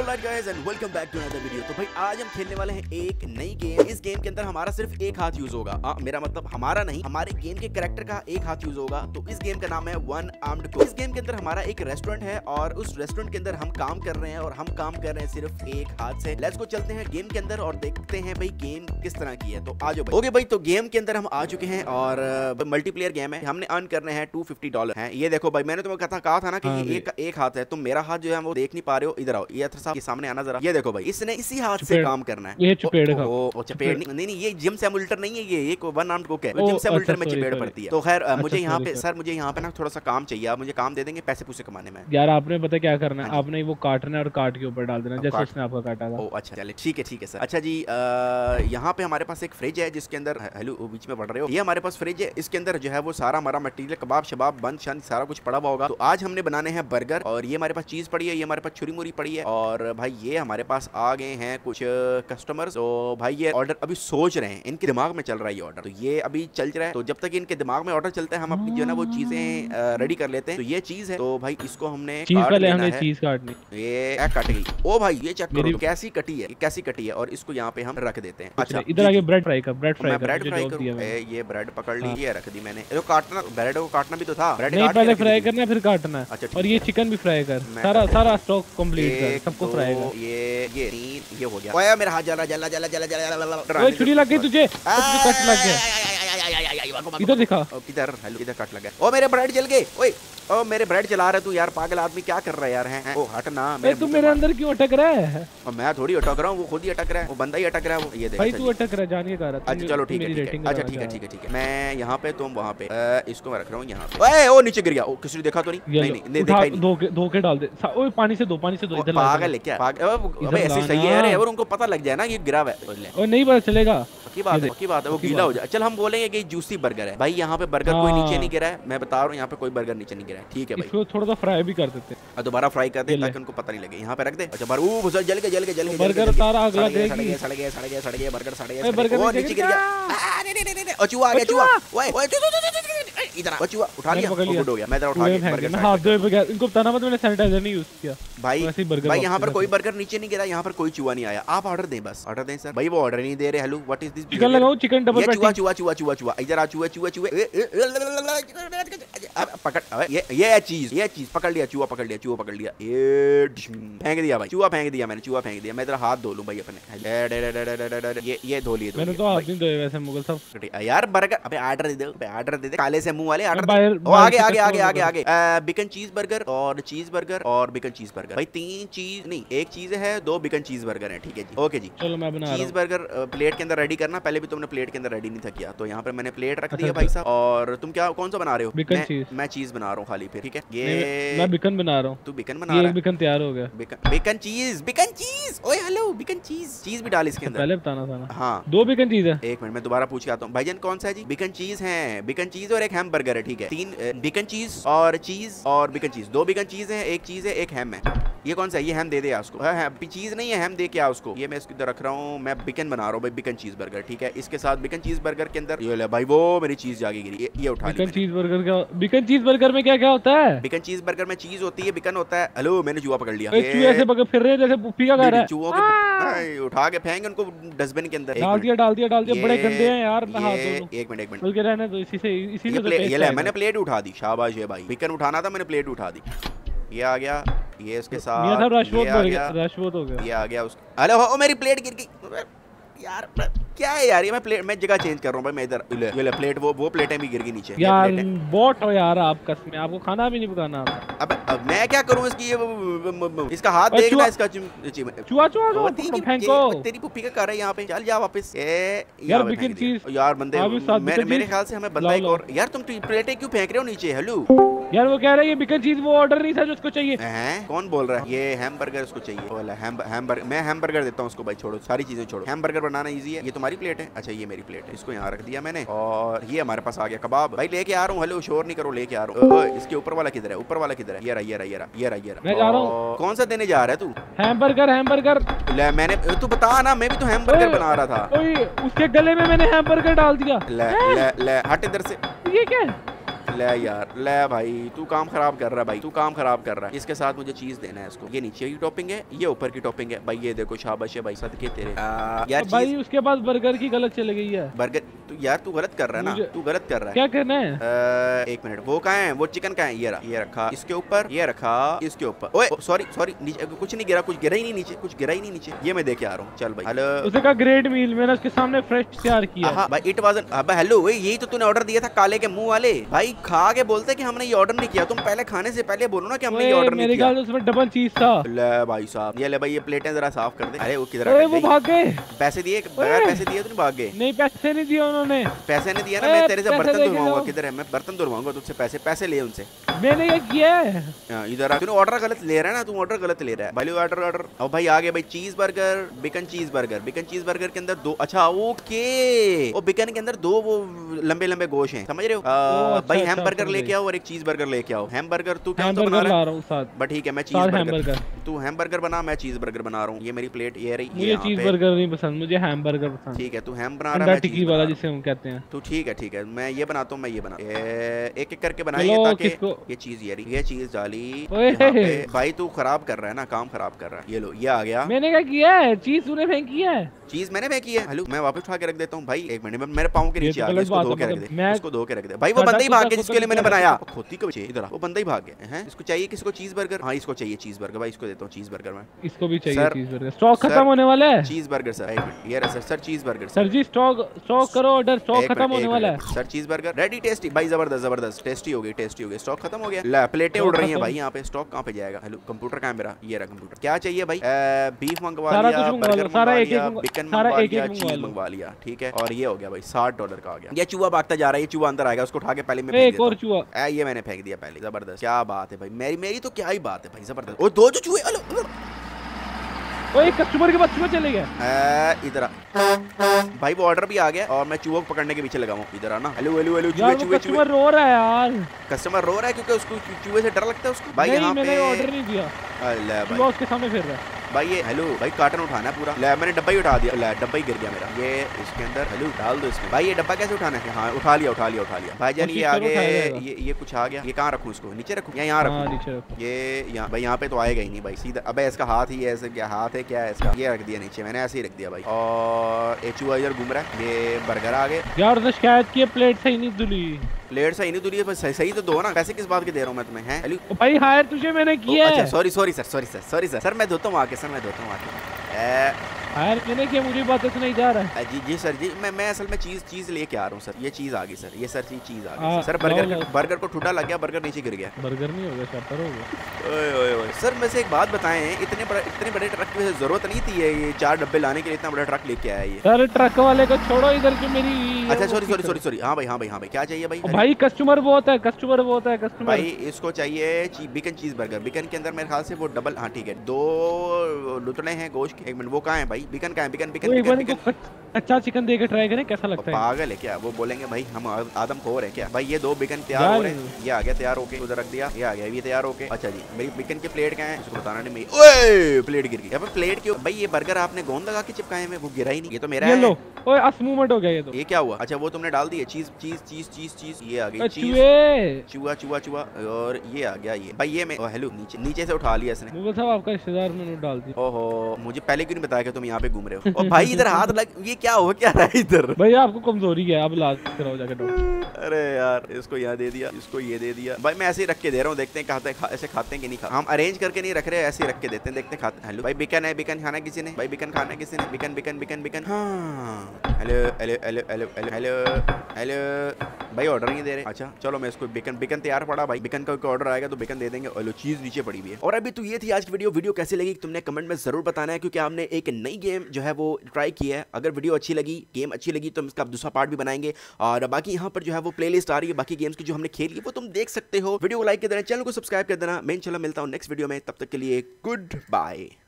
Alright guys and welcome back to another video. तो भाई आज हम खेलने वाले हैं एक नई गेम। इस गेम के अंदर हमारा सिर्फ एक हाथ यूज होगा। मेरा मतलब हमारा नहीं, हमारे गेम के कैरेक्टर का एक हाथ यूज होगा। तो इस गेम का नाम है वन आर्म्ड कुक। इस गेम के अंदर हमारा एक रेस्टोरेंट है और उस रेस्टोरेंट के अंदर हम काम कर रहे हैं और हम काम कर रहे हैं सिर्फ एक हाथ से। लेट्स गो, चलते हैं गेम के अंदर और देखते हैं भाई गेम किस तरह की है। तो आ जाओ। ओके भाई, तो गेम के अंदर हम आ चुके हैं और मल्टीप्लेयर गेम है। हमने अर्न करने हैं $250 है। ये देखो भाई, मैंने तुम्हें कहा था ना कि ये एक हाथ है। तुम मेरा हाथ जो है वो देख नहीं पा रहे हो। इधर आओ, ये साहब के सामने आना जरा। ये देखो भाई, इसने इसी हाथ से काम करना है। ये चपेड़ का चपेड़ नहीं, ये जिम सिमुलेटर नहीं है, ये एक वन आर्म्ड कुक है। जिम सिमुलेटर में चपेड़ पड़ती है। तो खैर मुझे यहाँ पे सर, मुझे यहाँ पे ना थोड़ा सा काम चाहिए। आप मुझे काम दे देंगे पैसे पूसे कमाने में? यार आपने पता क्या करना है, आपने वो काटना है और काट के ऊपर डाल देना जैसे इसने आपका काटा था। ओ अच्छा, चलिए ठीक है सर। अच्छा जी, यहाँ पे हमारे पास एक फ्रिज है जिसके अंदर, हेलो बीच में बढ़ रहे हो, ये हमारे पास फ्रिज है। इसके अंदर जो है वो सारा हमारा मटेरियल, कबाब शबाब बंद शंद सारा कुछ पड़ा हुआ होगा। तो आज हमने बनाने हैं बर्गर और ये हमारे पास चीज पड़ी है, ये हमारे पास छुरी मुरी पड़ी है और भाई ये हमारे पास आ गए हैं कुछ कस्टमर्स। तो भाई ये ऑर्डर अभी सोच रहे हैं, इनके दिमाग में चल रहा है ये ऑर्डर। तो ये अभी चल रहा है, तो जब तक इनके दिमाग में ऑर्डर चलता है हम अपनी जो है ना वो चीजें रेडी कर लेते हैं। तो ये चीज है, तो भाई इसको हमने चीज काटनी, ये कट गई। ओ भाई ये चेक करो कैसी कटी है, कैसी कटी है। और इसको यहाँ पे हम रख देते हैं। अच्छा इधर आगे ब्रेड फ्राई कर, ब्रेड फ्राई करूँ। ये ब्रेड पकड़ ली, ये रख दी मैंने। तो काटना, ब्रेड को काटना भी तो था। ब्रेड नहीं, पहले फ्राई करना है फिर काटना है। अच्छा, और ये चिकन भी फ्राई कर, सारा स्टॉक कंप्लीट कर, सबको फ्राई कर। ये हो गया। ओए मेरा हाथ जला। ओए छुरी लग गई तुझे, कट लग गया। इधर दिखा, किधर? हेलो, इधर कट लग गया। ओ मेरे ब्रेड जल गए। ओए ओ मेरे ब्रेड जला रहा है तू यार, पागल आदमी क्या कर रहा है यार? है ओ हट ना, तू मेरे अंदर क्यों अटक रहा है? और मैं थोड़ी अटक रहा हूँ, वो खुद ही अटक रहा है, वो बंदा ही अटक रहा है। वो ये देख भाई तू अटक रहा है, जान के कर रहा है। अच्छा चलो ठीक है। अच्छा ठीक है। मैं यहाँ पे, तुम वहाँ पे, इसको मैं रख रहा हूँ यहाँ पे। ओए ओ नीचे गिर गया। ओ किसी ने देखा तो नहीं? नहीं देखा ही नहीं। धोके डाल दे। ओए पानी से दो। इधर पागल है क्या? अबे ऐसे सही है यार, और उनको पता लग जाए ना ये गिरा हुआ है। और नहीं पता चलेगा की बात है, वो गीला हो जाए। चल हम बोलेंगे कि जूसी बर्गर है भाई। यहाँ पे बर्गर कोई नीचे नहीं गिरा है, मैं बता रहा हूँ, यहाँ पे कोई बर्गर नीचे नहीं गिरा है। ठीक है भाई, इसको थोड़ा सा फ्राई भी कर देते हैं। दोबारा फ्राई कर दे ताकि उनको पता नहीं लगे। यहाँ पे रख दे। अच्छा जल गए बर्गर तारा अगला देगी। सड़ गया बर्गर, सड़ गया। वो नीचे गिर गया। चूहा आ गया। ओए इधर चूहा उठा लिया, गुड हो गया। मैं इधर उठा के बर्गर हाथ धोए बगैर, इनको बताना मत मैंने सैनिटाइजर नहीं यूज किया भाई। यहाँ पर कोई बर्गर नीचे नहीं गिरा, यहाँ पर कोई चूहा नहीं आया। आप ऑर्डर दें, बस ऑर्डर दें सर। भाई वो ऑर्डर नहीं दे रहे। Hello what is this? Chicken लगाओ, चिकन डबल चूहा इधर आ। चूहे पकड़। ये चीज पकड़ लिया। चूहा पकड़ लिया। ये फेंक दिया भाई, चूहा फेंक दिया मैंने। मैं इधर हाथ धो लूं भाई अपने। ये धो लिए मैंने तो हाथ नहीं धोए वैसे मुगल साहब यार। बर्गर अबे ऑर्डर दे दे, काले से मुंह वाले ऑर्डर। आगे बिकन चीज बर्गर और बिकन चीज बर्गर। भाई 3 चीज नहीं, एक चीज है, 2 बिकन चीज बर्गर है। ठीक है जी, ओके जी। चलो मैं बना रहा हूं। चीज बर्गर प्लेट के अंदर रेडी करना। पहले भी तुमने प्लेट के अंदर रेडी नहीं था किया, तो यहाँ पर मैंने प्लेट रख दी है भाई साहब। और तुम क्या कौन सा बना रहे हो? मैं चीज बना रहा हूँ खाली फिर। ठीक है, ये मैं बिकन बना रहा हूँ। तू बिकन बना रहा है? बिकन तैयार हो गया। बिकन चीज। ओए हेलो, बिकन चीज भी डाल इसके अंदर। पहले बताना था ना। हाँ 2 बिकन चीज है। एक मिनट मैं दोबारा पूछ के आता हूँ। भाईजान कौन सा है जी? बिकन चीज है, बिकन चीज और एक हैम बर्गर है। ठीक है, 3 बिकन चीज और बिकन चीज। 2 बिकन चीज है, एक चीज है, एक हैम है। ये कौन सा है? ये हैम दे दे उसको। चीज नहीं है, हैम दे के आ उसको। ये मैं इसको इधर रख रहा हूँ। मैं बिकन बना रहा हूँ भाई, बिकन चीज बर्गर। ठीक है, इसके साथ बिकन चीज बर्गर के अंदर ये ले भाई, वो मेरी चीज जाके गिरी। ये उठा ली। बिकन चीज बर्गर में क्या होता है? बिकन चीज बर्गर में चीज होती है, बिकन होता है। हेलो मैंने चूहा पकड़ लिया। चूहे ऐसे फिर रहे जैसे पुप्पी का घर है। चूहों को उठा के फेंक उनको डस्टबिन के अंदर। डाल दिया। बड़े गंदे हैं यार। एक मिनट बल्कि रहने दो, इसीलिए मैंने प्लेट उठा दी। शाबाश है भाई, बिकन उठाना था, मैंने प्लेट उठा दी। ये आ गया, ये इसके साथ रशवत हो गया। ये आ गया उसका। हेलो मेरी प्लेट गिर गई यार। क्या है यार, ये मैं जगह चेंज कर रहा हूँ भाई। मैं इधर ये प्लेट, वो प्लेटें भी गिर गई नीचे यार। बॉट हो यार आप, कसम आपको खाना भी नहीं पकाना आता। अब मैं क्या करूँ इसकी? ये इसका हाथ देखना, इसका चूहा तेरी पुप्पी का कर है यहाँ पे। चल जा वापस। यार बिकन चीज यार बंदे, मेरे ख्याल से हमें बंदा एक और। यार तुम प्लेटें क्यों फेंक रहे हो नीचे? हेलो यार, वो कह रहा है ये बिकन चीज वो ऑर्डर नहीं था जो उसको चाहिए। कौन बोल रहा है? ये हैमबर्गर उसको चाहिए। मैं हैमबर्गर देता हूँ उसको भाई। छोड़ो सारी चीजें, छोड़ो। हैमबर्गर बनाना इजी है। ये तुम्हारी प्लेट है? अच्छा ये मेरी प्लेट है, इसको यहाँ रख दिया मैंने। और ये हमारे पास आ गया कबाब। भाई लेके आ रहा हूँ। हेलो शोर नहीं करो, लेके आ रहा हूँ। इसके ऊपर वाला किधर है? ऊपर वाला किधर है? ये रहा। मैं जा रहा हूँ। कौन सा देने जा रहा है तू? हैमबर्गर। ले मैंने, तू बता ना, मैं भी तो हैमबर्गर बना रहा था। उसके गले में मैंने हैमबर्गर डाल दिया। ले हट इधर से। ये क्या है? ले यार, ले भाई तू काम खराब कर रहा है भाई, तू काम खराब कर रहा है। इसके साथ मुझे चीज देना है इसको। ये नीचे की टॉपिंग है, ये ऊपर की टॉपिंग है भाई। ये देखो शाबाश है भाई, सदके तेरे। यार भाई उसके बाद बर्गर की गलत चली गई है। बर्गर तू यार तू गलत कर रहा है ना, तू गलत कर रहा है। क्या करना है? एक मिनट, वो कहाँ है? वो चिकन कहाँ है? ये रखा इसके ऊपर, ये रखा इसके ऊपर। ओए सॉरी सॉरी, नीचे कुछ नहीं गिरा, कुछ गिरा ही नहीं नीचे, कुछ गिरा ही नहीं नीचे। ये मैं देके आ रहा हूँ। चल भाई हेलो। उसे कहा ग्रेट मील, मैंने उसके सामने फ्रेश तैयार किया। हाँ भाई इट वाजंट। अब हेलो भाई, यही तो तूने ऑर्डर दिया था काले के मुंह वाले। भाई खा के बोलते कि हमने ये ऑर्डर नहीं किया। तुम पहले खाने से पहले बोलो ना कि हमने ये ऑर्डर नहीं किया। मेरे ख्याल से उसमें डबल चीज था। ले भाई साहब, ये ले भाई, ये प्लेटें जरा साफ कर दे। अरे वो किधर वो भाग गए। पैसे दिए? बगैर पैसे दिए तो भाग गए? नहीं पैसे नहीं दिए उन्होंने। पैसे नहीं दिया ना, मैं तेरे से बर्तन धुलवाऊंगा। किधर है? मैं बर्तन धुलवाऊंगा तुझसे। पैसे ले उनसे। मैंने ये किया है। इधर तूने ऑर्डर गलत ले रहा है ना, तू ऑर्डर गलत ले रहा है भाई। ऑर्डर अब भाई आ गया भाई, चीज बर्गर, बिकन चीज बर्गर। बिकन चीज बर्गर के अंदर 2, अच्छा ओके, वो बिकन के अंदर 2 वो लंबे लंबे गोश हैं, समझ रहे हो? भाई हैम बर्गर लेके आओ और एक चीज बर्गर लेके आओ। हैम बर्गर तू क्या बना रहा है? बट ठीक है, मैं चीज बर्गर, तू हैम बर्गर बना, मैं चीज बर्गर बना रहा हूँ। ये मेरी प्लेट ये रही। मुझे चीज बर्गर नहीं पसंद, मुझे हैम बर्गर पसंद। ठीक है, तू हैम बना रहा है, मैं टिक्की वाला जिसे हम कहते हैं। तू ठीक है, मैं ये बनाता हूँ, मैं ये बना एक एक करके बनाइए ताकि ये चीज ये चीज डाली। भाई तू खराब कर रहा है ना, काम खराब कर रहा है। ये लो, ये आ गया। मैंने क्या किया है? चीज तूने फेंकी है। चीज मैंने फेंकी है। हेलो, मैं वापस उठा के रख देता हूँ भाई। एक मिनट में मेरे पाँव के नीचे आ गया। इसको धो के रख दे, इसको धो के रख दे भाई। वो बंदा ही भाग गया जिसके लिए मैंने बनाया। खोती को इधर वो बंदा ही भाग गया है। इसको चाहिए किसको? चीज बर्गर। हाँ इसको चाहिए चीज बर्गर भाई, इसको देता हूँ चीज बर्गर। मैं इसको भी चाहिए चीज बर्गर। स्टॉक खत्म होने वाला है। चीज बर्गर सर, एक मिनट, ये रहा sir cheeseburger. Sir ji stock करो ऑर्डर, स्टॉक खत्म होने वाला है सर। चीज बर्गर रेडी, टेस्टी भाई, जबरदस्त टेस्टी हो गई, टेस्टी हो गई। स्टॉक खत्म हो गया। ला प्लेटें उड़ रही हैं भाई यहाँ पे। स्टॉक कहाँ पे जाएगा? हेलो कंप्यूटर कहाँ है मेरा? ये रहा कंप्यूटर। क्या चाहिए भाई? बीफ मंगवा लिया, बर्गर मंगवा लिया, चिकन मंगवा लिया, चीज मंगवा लिया। ठीक है, और ये हो गया भाई $60 का आ गया। ये चूहा भागता जा रहा है, ये चूहा अंदर आएगा, उसको उठा के पहले मैं फेंक देता हूं। ये मैंने फेंक दिया पहले। जबरदस्त, क्या बात है भाई, मेरी तो क्या ही बात है भाई, जबरदस्त। और 2 जो चूहे, एक कस्टमर के पास चूहा चले गया। इधर भाई, वो ऑर्डर भी आ गया और मैं चूहे को पकड़ने के पीछे लगा हूँ। इधर आना। हेलो चूहे। कस्टमर रो रहा है यार। कस्टमर रो रहा है क्योंकि उसको चूहे से डर लगता है उसको भाई। यहाँ पे ऑर्डर नहीं दिया, चूहा उसके सामने फिर रहा है भाई। ये हेलो भाई, कार्टन उठाना है पूरा। ले मैंने डब्बा ही उठा दिया। ले डब्बा ही गिर गया मेरा। ये इसके अंदर हेलो डाल दो इसमें भाई। ये डब्बा कैसे उठाना है? हाँ उठा लिया भाई जान। ये आगे ये कुछ आ गया। ये कहाँ रखूँ इसको? नीचे रखूँ या यहाँ रखूँ? ये यहाँ भाई, यहाँ पे तो आएगा ही नहीं भाई सीधा। अबे इसका हाथ ही ऐसे, क्या हाथ है क्या है इसका? ये रख दिया नीचे मैंने, ऐसे ही रख दिया भाई। और ये चूहा इधर घूम रहा है। ये बर्गर आ गए यार। तो शिकायत की प्लेट सही नहीं धुली। प्लेट सही नहीं धुली है, सही तो दो ना। पैसे किस बात के दे रहा हूँ मैं तुम्हें? हैं हेलो भाई, हायर तुझे मैंने किया है। अच्छा सॉरी सर, मैं धोता हूँ आके, सर मैं धोता हूँ आके। हायर मैंने किया, मुझे बात नहीं जा रहा है। जी सर जी, मैं असल में चीज लेके आ रहा हूँ सर। ये चीज आ गई सर, ये सर चीज आ गई सर। बर्गर को ठुड्डा लग गया, बर्गर नीचे गिर गया। बर्गर नहीं हो गया, शटर हो गया। ओए सर, मैं से एक बात बताएं, इतने बड़े ट्रक की जरूरत नहीं थी। ये 4 डब्बे लाने के लिए इतना बड़ा ट्रक लेके आया ये। सर ट्रक वाले को छोड़ो, इधर जो मेरी। अच्छा सॉरी। हाँ भाई, क्या चाहिए भाई? भाई कस्टमर बहुत है कस्टमर भाई इसको चाहिए बिकन चीज बर्गर। बिकन के अंदर मेरे ख्याल से वो डबल, हाँ ठीक है, 2 लुतने हैं गोश्त के। एक मिनट, वो कहाँ है भाई? बिकन कहाँ है? बिकन अच्छा चिकन देके ट्राई करें कैसा लगता है? पागल है क्या? वो बोलेंगे भाई हम आदमखोर है क्या? भाई ये 2 बिकन तैयार हो रहे हैं। ये आ गया तैयार होके, उधर रख दिया। ये आ गया, ये तैयार होके। अच्छा जी, मेरी बिकन की प्लेट कहाँ है? इसको बताना नहीं। मेरी ओए प्लेट गिर गई। प्लेट क्यों भाई? ये बर्गर आपने गोंद लगा के चिपकाए में, वो गिरा ही नहीं। ये तो मेरा है। ओए मूवमेंट हो गया ये तो। ये क्या हुआ? अच्छा वो तुमने डाल दिया चीज। ये आ गई चूहा। और ये आ गया ये भाई। ये मैं हेलो नीचे से उठा लिया इसने। मुगल साहब आपका रिश्तेदार मैंने डाल दिया। ओहो, मुझे पहले क्यों नहीं बताया कि तुम यहाँ पे घूम रहे हो? और भाई इधर हाथ लग, ये क्या हो क्या रहा है इधर? भाई आपको कमजोरी है, अब इलाज कराओ जाके डॉक्टर। अरे यार, इसको यहाँ दे दिया, इसको ये दे दिया भाई। मैं ऐसे ही रख के दे रहा हूँ, देखते हैं ऐसे खाते हैं कि नहीं खाते। हम अरेंज करके नहीं रख रहे, ऐसे ही रख के देते हैं, देखते हैं खाते। हेलो भाई, बिकन है, बिकन खाना किसी ने? भाई बिकन खाना किसी ने? बिकन। हाँ हेलो भाई, ऑर्डर नहीं दे रहे। अच्छा चलो, मैं इसको बिकन तैयार पड़ा भाई। बिकन का ऑर्डर आएगा तो बिकन दे देंगे। और चीज नीचे पड़ी हुई है। और अभी तो ये थी आज की वीडियो कैसी लगी तुमने कमेंट में जरूर बताना है, क्योंकि हमने एक नई गेम जो है वो ट्राई की है। अगर वीडियो अच्छी लगी, गेम अच्छी लगी, तो हम इसका दूसरा पार्ट भी बनाएंगे। और बाकी यहाँ पर जो है वो प्लेलिस्ट आ रही है बाकी गेम्स की जो हमने खेली है, वो तुम देख सकते हो। वीडियो को लाइक कर देना, चैनल को सब्सक्राइब कर देना। मैं इंशाल्लाह मिलता हूँ नेक्स्ट वीडियो में, तब तक के लिए गुड बाय।